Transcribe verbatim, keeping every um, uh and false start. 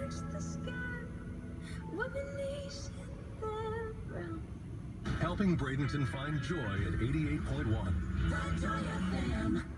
touch the sky. We're beneath the ground. Helping Bradenton find joy at eighty-eight point one. The Joy F M.